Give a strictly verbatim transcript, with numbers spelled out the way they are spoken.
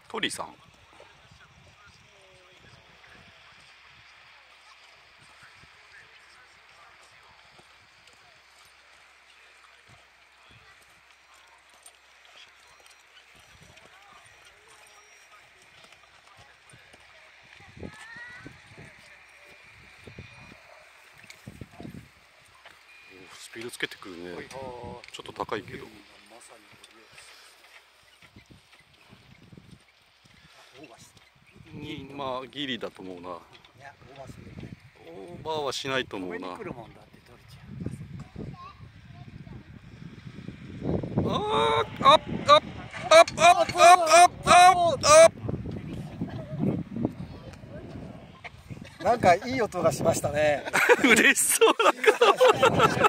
鳥さん。スピードつけてくるね。ちょっと高いけど。にまあギリだと思うな。オーバーはしないと思うな。ああ、アップアップアップアップアップアップアップ。 なんかいい音がしましたね。 嬉しそうだから。